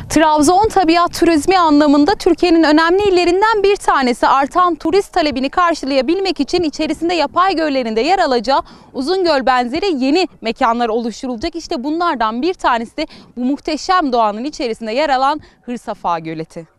Trabzon tabiat turizmi anlamında Türkiye'nin önemli illerinden bir tanesi. Artan turist talebini karşılayabilmek için içerisinde yapay göllerinde yer alacağı Uzungöl benzeri yeni mekanlar oluşturulacak. İşte bunlardan bir tanesi de bu muhteşem doğanın içerisinde yer alan Hırsafa Göleti.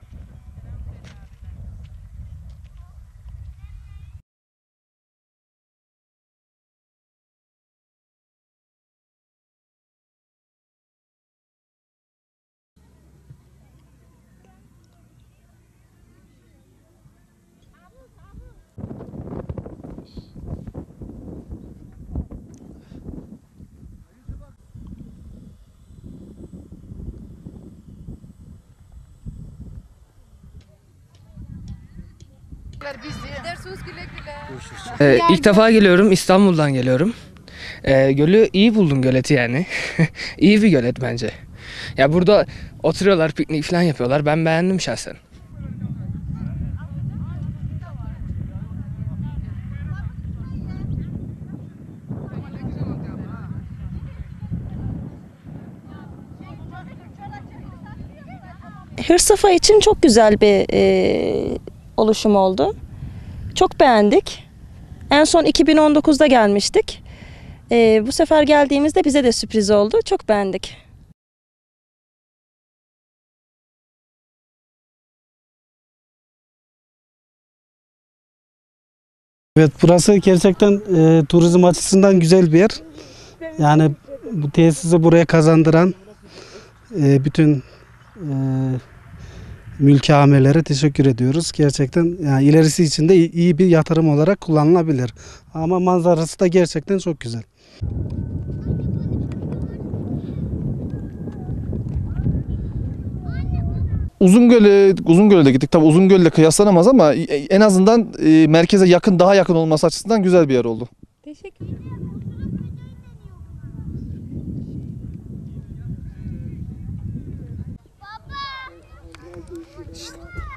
İlk defa geliyorum. İstanbul'dan geliyorum. Gölü iyi buldum, göleti yani. İyi bir gölet bence. Ya burada oturuyorlar, piknik falan yapıyorlar. Ben beğendim şahsen. Hırsafa için çok güzel bir oluşum oldu. Çok beğendik. En son 2019'da gelmiştik. Bu sefer geldiğimizde bize de sürpriz oldu. Çok beğendik. Evet, burası gerçekten turizm açısından güzel bir yer. Yani bu tesisi buraya kazandıran bütün mülki amirlere teşekkür ediyoruz. Gerçekten yani ilerisi için de iyi bir yatırım olarak kullanılabilir. Ama manzarası da gerçekten çok güzel. Uzungöl'e de gittik. Tabii Uzungöl'le kıyaslanamaz ama en azından merkeze yakın, daha yakın olması açısından güzel bir yer oldu. Teşekkür ederim. Baba.